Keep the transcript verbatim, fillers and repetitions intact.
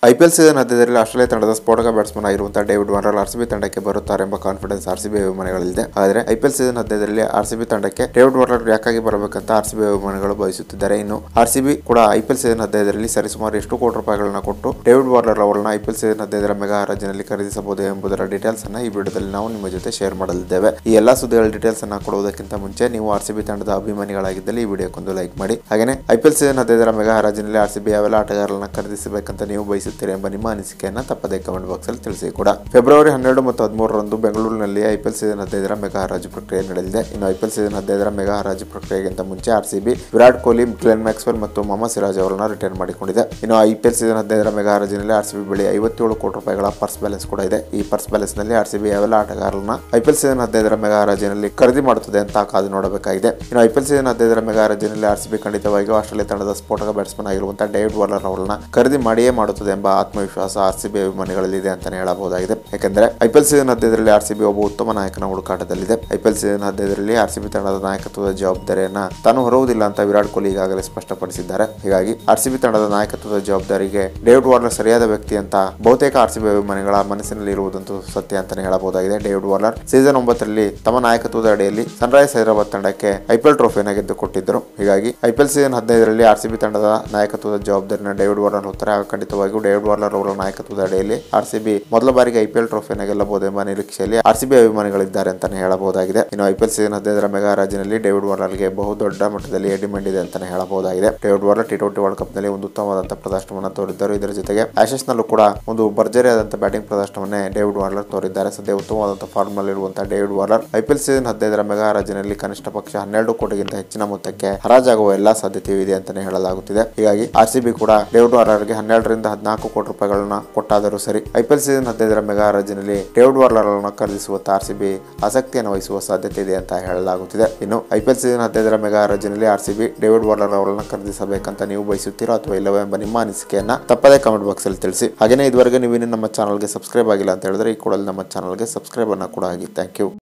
IPL season ಹದಿನೈದರಲ್ಲಿ Australia ತಂಡದ ಸ್ಫೋಟಕ ಬ್ಯಾಟ್ಸ್ಮನ್ ಆಗಿರುವಂತಹ ಡೇವಿಡ್ ವಾರ್ನರ್ ಆರ್ಸಿಬಿ ತಂಡಕ್ಕೆ ಬರುತ್ತಾರೆ ಎಂಬ ಕಾನ್ಫಿಡೆನ್ಸ್ ಆರ್ಸಿಬಿ ಅಭಿಮಾನಿಗಳಿದೆ. ಆದರೆ ಐಪಿಎಲ್ ಸೀಸನ್ ಹದಿನೈದರಲ್ಲಿ ಆರ್ಸಿಬಿ ತಂಡಕ್ಕೆ ಡೇವಿಡ್ ವಾರ್ನರ್ ಯಾಕಾಗಿ ಬರಬೇಕಂತ ಆರ್ಸಿಬಿ ಅಭಿಮಾನಿಗಳು ಬಯಸುತ್ತಿದ್ದಾರೆ. ಇನ್ನು ಆರ್ಸಿಬಿ ಕೂಡ ಐಪಿಎಲ್ ಸೀಸನ್ ಹದಿನೈದರಲ್ಲಿ ಸರಿಸುಮಾರು ಎಷ್ಟು ಕೋಟಿ ರೂಪಾಯಿಗಳನ್ನ ಕೊಟ್ಟು ಡೇವಿಡ್ ವಾರ್ನರ್ ಅವರನ್ನ ಐಪಿಎಲ್ ಸೀಸನ್ ಹದಿನೈದರ ಮೆಗಾ ಹರಾಜಿನಲ್ಲಿ ಖರೀದಿಸಬಹುದು ಎಂಬುದರ ಡೀಟೇಲ್ಸ್ ಅನ್ನ ಈ ವಿಡಿಯೋದಲ್ಲಿ ನಾವು ನಿಮ್ಮ ಜೊತೆ ಶೇರ್ ಮಾಡಲಿದ್ದೇವೆ. ಈ ಎಲ್ಲಾ ಸುದ್ದಿಗಳ ಡೀಟೇಲ್ಸ್ ಅನ್ನ ಕೊಡುವುದಕ್ಕಿಂತ ಮುಂಚೆ ನೀವು ಆರ್ಸಿಬಿ ತಂಡದ ಅಭಿಮಾನಿಗಳಾಗಿದ್ದಲ್ಲಿ ಈ ವಿಡಿಯೋಕ್ಕೊಂದು ಲೈಕ್ ಮಾಡಿ. ಹಾಗೆ ಐಪಿಎಲ್ ಸೀಸನ್ ಹದಿನೈದರ ಮೆಗಾ ಹರಾಜಿನಲ್ಲಿ ಆರ್ಸಿಬಿ ಯಾವೆಲ್ಲ ಆಟಗಾರರನ್ನ ಖರೀದಿಸಬೇಕಂತ ನೀವು ಬಯಸುತ್ತೀರಿ ಎಂಬ ನಿಮ್ಮ ಅನಿಸಿಕೆಯನ್ನು ತಪ್ಪದೇ ಕಮೆಂಟ್ ಬಾಕ್ಸ್ ಅಲ್ಲಿ ತಿಳಿಸಿ ಕೂಡ. ಫೆಬ್ರವರಿ ಹನ್ನೆರಡು ಮತ್ತು ಹದಿಮೂರರಂದು ಬೆಂಗಳೂರಿನಲ್ಲಿ ಐಪಿಎಲ್ ಸೀಸನ್ ಹದಿನೈದರ ಮೆಗಾ ಹರಾಜು ಪ್ರಕ್ರಿಯೆ ನಡೆಯಲಿದೆ. ಇನ್ನು ಐಪಿಎಲ್ ಸೀಸನ್ ಹದಿನೈದರ ಮೆಗಾ ಹರಾಜು ಪ್ರಕ್ರಿಯೆಗಿಂತ ಮುಂಚೆ RCB Virat Kohli, Glenn Maxwell ಮತ್ತು ಮೊಹಮ್ಮದ್ ಸಿರಾಜ್ ಅವರನ್ನ ರಿಟೈನ್ ಮಾಡಿಕೊಂಡಿದೆ. ಇನ್ನು ಐಪಿಎಲ್ ಸೀಸನ್ ಹದಿನೈದರ ಮೆಗಾ ಹರಾಜಿನಲ್ಲಿ ಆರ್ಸಿಬಿ ಬಳಿ ಐವತ್ತೇಳು ಕೋಟಿ ರೂಪಾಯಿಗಳ ಪರ್ಸ್ ಬ್ಯಾಲೆನ್ಸ್ ಕೂಡ ಇದೆ. ಈ ಪರ್ಸ್ ಬ್ಯಾಲೆನ್ಸ್ ನಲ್ಲಿ ಆರ್ಸಿಬಿ ಯಾವೆಲ್ಲ ಆಟಗಾರರನ್ನ ಐಪಿಎಲ್ ಸೀಸನ್ ಹದಿನೈದರ ಮೆಗಾ ಹರಾಜಿನಲ್ಲಿ ಖರೀದಿ ಮಾಡುತ್ತದೆ ಅಂತ ಕಾದು ನೋಡಬೇಕಾಗಿದೆ. ಇನ್ನು ಐಪಿಎಲ್ ಸೀಸನ್ ಹದಿನೈದರ ಮೆಗಾ ಹರಾಜಿನಲ್ಲಿ ಆರ್ಸಿಬಿ ಖಂಡಿತವಾಗಿಯೂ ಆಸ್ಟ್ರೇಲಿಯಾ ತಂಡದ ಸ್ಫೋಟಕ ಬ್ಯಾಟ್ಸ್ಮನ್ ಆಗಿರುವಂತಹ ಡೇವಿಡ್ ವಾರ್ನರ್ ಅವರನ್ನ ಖರೀದಿ ಮಾಡಿಯೇ ಮಾಡುತ್ತದೆ ಎಂಬ ಆತ್ಮವಿಶ್ವಾಸ ಆರ್ಸಿಬಿ ಅಭಿಮಾನಿಗಳಲ್ಲಿದೆ ಅಂತಾನೆ ಹೇಳಬಹುದಾಗಿದೆ. ಯಾಕೆಂದ್ರೆ ಐಪಿಎಲ್ ಸೀಸನ್ ಹದಿನೈದರಲ್ಲಿ ಆರ್ಸಿಬಿ ಒಬ್ಬ ಉತ್ತಮ ನಾಯಕನ ಹುಡುಕಾಟದಲ್ಲಿದೆ. ಐಪಿಎಲ್ ಸೀಸನ್ ಹದಿನೈದರಲ್ಲಿ ಆರ್ಸಿಬಿ ತಂಡದ ನಾಯಕತ್ವದ ಜವಾಬ್ದಾರಿಯನ್ನ ತಾನು ಹೊರುವುದಿಲ್ಲ ಅಂತ ವಿರಾಟ್ ಕೊಹ್ಲಿ ಈಗಾಗಲೇ ಸ್ಪಷ್ಟಪಡಿಸಿದ್ದಾರೆ. ಹೀಗಾಗಿ ಆರ್ಸಿಬಿ ತಂಡದ ನಾಯಕತ್ವದ ಜವಾಬ್ದಾರಿಗೆ ಡೇವಿಡ್ ವಾರ್ನರ್ ಸರಿಯಾದ ವ್ಯಕ್ತಿ ಅಂತ ಬಹುತೇಕ ಆರ್ಸಿಬಿ ಅಭಿಮಾನಿಗಳ ಮನಸ್ಸಿನಲ್ಲಿ ಇರುವುದಂತೂ ಸತ್ಯ ಅಂತಾನೆ ಹೇಳಬಹುದಾಗಿದೆ. ಡೇವಿಡ್ ವಾರ್ನರ್ ಸೀಸನ್ ಒಂಬತ್ತರಲ್ಲಿ ತಮ್ಮ ನಾಯಕತ್ವದ ಅಡಿಯಲ್ಲಿ ಸನ್ರೈಸ್ ಹೈದರಾಬಾದ್ ತಂಡಕ್ಕೆ ಐಪಿಎಲ್ ಟ್ರೋಫಿಯನ್ನು ಗೆದ್ದು ಕೊಟ್ಟಿದ್ದರು. ಹೀಗಾಗಿ ಐಪಿಎಲ್ ಸೀಸನ್ ಹದಿನೈದರಲ್ಲಿ ಆರ್ಸಿಬಿ ತಂಡದ ನಾಯಕತ್ವದ ಜವಾಬ್ದಾರಿನ ಡೇವಿಡ್ ವಾರ್ನರ್ ಹೊತ್ತಾರೆ. ಖಂಡಿತವಾಗಿಯೂ ಡೇವಿಡ್ ವಾರ್ನರ್ ಅವರ ನಾಯಕತ್ವದ ಅಡಿಯಲ್ಲಿ ಆರ್ಸಿಬಿ ಮೊದಲ ಬಾರಿಗೆ ಐಪಿಎಲ್ ಟ್ರೋಫಿಯನ್ನು ಗೆಲ್ಲಬಹುದು ಎಂಬ ನಿರೀಕ್ಷೆಯಲ್ಲಿ ಆರ್ಸಿಬಿ ಅಭಿಮಾನಿಗಳಿದ್ದಾರೆ ಅಂತಾನೆ ಹೇಳಬಹುದಾಗಿದೆ. ಇನ್ನು ಐಪಿಎಲ್ ಸೀಸನ್ ಹದಿನೈದರ ಮೆಗಾ ಹರಾಜಿನಲ್ಲಿ ಡೇವಿಡ್ ವಾರ್ನರ್ಗೆ ಬಹುದೊಡ್ಡ ಮಟ್ಟದಲ್ಲಿ ಡಿಮ್ಯಾಂಡ್ ಇದೆ ಅಂತಾನೆ ಹೇಳಬಹುದಾಗಿದೆ. David Warner T twenty world cup ನಲ್ಲಿ ಒಂದು ಉತ್ತಮವಾದಂತಹ ಪ್ರದರ್ಶನವನ್ನು ತೋರಿದ್ದರು. ಇದರ ಜೊತೆಗೆ ಆಶಸ್ ನಲ್ಲೂ ಕೂಡ ಒಂದು ಭರ್ಜರಿಯಾದಂತಹ ಬ್ಯಾಟಿಂಗ್ ಪ್ರದರ್ಶನವನ್ನೇ ಡೇವಿಡ್ ವಾರ್ನರ್ ತೋರಿದ್ದಾರೆ. ಸದ್ಯ ಉತ್ತಮವಾದಂತಹ ಫಾರ್ಮ್ ನಲ್ಲಿರುವಂತಹ ಡೇವಿಡ್ ವಾರ್ನರ್ ಐಪಿಎಲ್ ಸೀಸನ್ ಹದಿನೈದರ ಮೆಗಾ ಹರಾಜಿನಲ್ಲಿ ಕನಿಷ್ಠ ಪಕ್ಷ ಹನ್ನೆರಡು ಕೋಟಿಗಿಂತ ಹೆಚ್ಚಿನ ಮೊತ್ತಕ್ಕೆ ಹರಾಜಾಗುವ ಎಲ್ಲಾ ಸಾಧ್ಯತೆಯೂ ಇದೆ ಅಂತಾನೆ ಹೇಳಲಾಗುತ್ತಿದೆ. ಹೀಗಾಗಿ ಆರ್ಸಿಬಿ ಕೂಡ ಡೇವಿಡ್ ವಾರ್ನರ್ಗೆ ಹನ್ನೆರಡರಿಂದ ಹದಿನಾಲ್ಕು ಕೋಟಿ ರೂಪಾಯಿಗಳನ್ನ ಕೊಟ್ಟಾದರೂ ಸರಿ ಐಪಿಎಲ್ ಸೀಸನ್ ಹದಿನೈದರ ಮೆಗಾ ಹರಾಜಿನಲ್ಲಿ ಡೇವಿಡ್ ವಾರ್ನರ್ ಅನ್ನು ಖರೀದಿಸುವತ್ತ ಆರ್ಸಿಬಿ ಆಸಕ್ತಿಯನ್ನು ವಹಿಸುವ ಸಾಧ್ಯತೆ ಇದೆ ಅಂತ ಹೇಳಲಾಗುತ್ತಿದೆ. ಇನ್ನು ಐಪಿಎಲ್ ಸೀಸನ್ ಹದಿನೈದರ ಮೆಗಾ ಹರಾಜಿನಲ್ಲಿ ಆರ್ಸಿಬಿ ಡೇವಿಡ್ ವಾರ್ನರ್ ಅವರನ್ನು ಖರೀದಿಸಬೇಕಂತ ನೀವು ಬಯಸುತ್ತೀರೋ ಅಥವಾ ಇಲ್ಲವೋ ಎಂಬ ನಿಮ್ಮ ಅನಿಸಿಕೆಯನ್ನ ತಪ್ಪದೇ ಕಮೆಂಟ್ ಬಾಕ್ಸ್ ಅಲ್ಲಿ ತಿಳಿಸಿ. ಹಾಗೆಯೇ ಇದುವರೆಗೆ ನೀವು ನಮ್ಮ ಚಾನಲ್ಗೆ ಸಬ್ಸ್ಕ್ರೈಬ್ ಆಗಿಲ್ಲ ಅಂತ ಹೇಳಿದ್ರೆ ಈ ಕೂಡಲೇ ನಮ್ಮ ಚಾನಲ್ಗೆ ಸಬ್ಸ್ಕ್ರೈಬ್ ಅನ್ನ ಕೂಡ ಆಗಿ. Thank you.